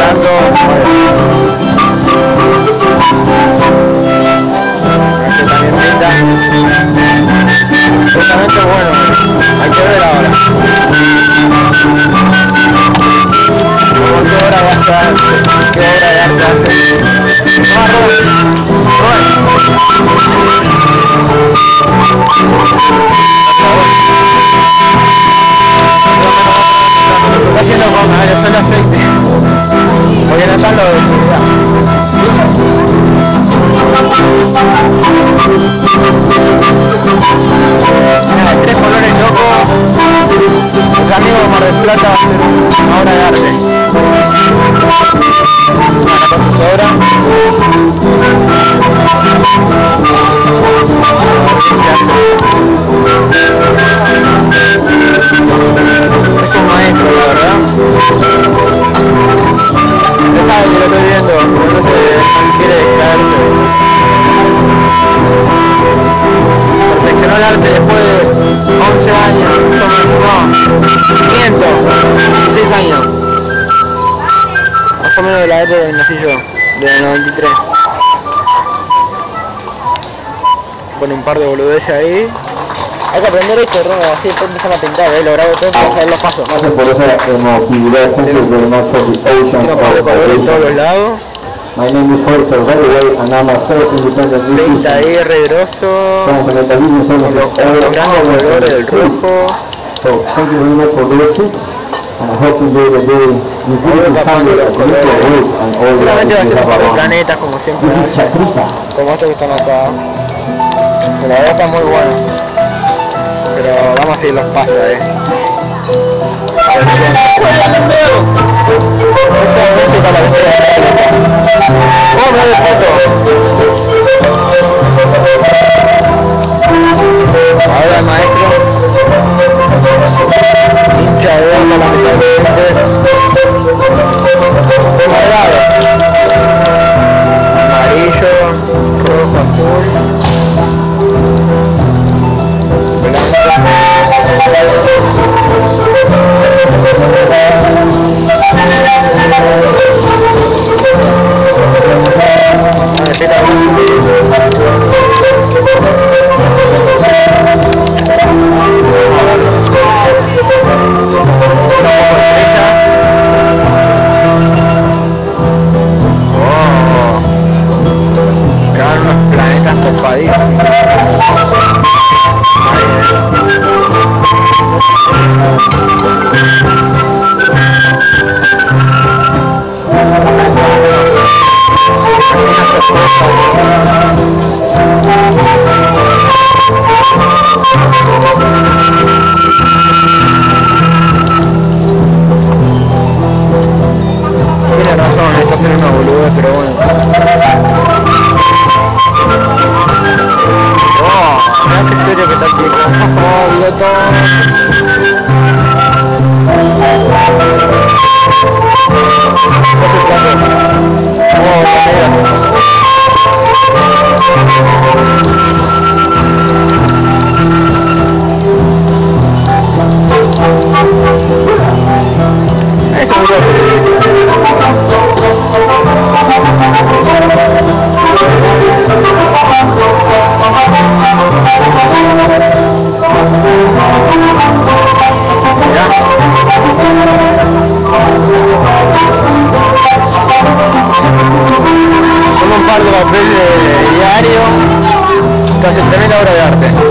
tanto. Este también pinta. Justamente bueno, hay que ver ahora. ¿Qué obra va a estar? ¿Qué obra de arte hace? Lo está haciendo con aerosol de aceite, porque no están los de seguridad. Mira, 3 colores locos. El amigo de Mar del Plata va a hacer una obra de arte. Bueno, con su obra. Es un maestro, la verdad. Usted sabe que lo estoy viendo, pero no sé, quiere distraerse. Perfeccionó el arte después de 11 años, no, 500, 16 años. Más o menos de la época del nací yo, del 93. Pone un par de boludeces ahí. Hay que aprender esto, ¿no? Así después empezar a pintar, lo grabo todo para saber los pasos. Gracias por esa emotividad. Thank you very much for the ocean. Tiene un par de colores en todos los lados. My name is Jorge, by the way, and I'm a self-independent musician. Pinta ahí, re grosso. Con los grandes colores del rojo. So, thank you very much for watching, and I hope you enjoy the day. You beautiful family, the beautiful work, and all the seguramente va a ser un par de planetas, como siempre. This is chacrita. Como estos que están acá. Que la verdad está muy bueno. Pero vamos a seguir los pasos, Esta música la que estoy haciendo. ¡Oh, me doy foto! Ahora el maestro. Hincha de onda, lamentablemente. Cuadrado. Amarillo, rojo, azul. Quedan unos planetas copadísimos. Tiene razón, esto tiene una boludez, pero bueno. Oh, mirá qué serio que está el tipo. Oh, vio todo. Con un par de papel de diario, casi tremenda obra de arte.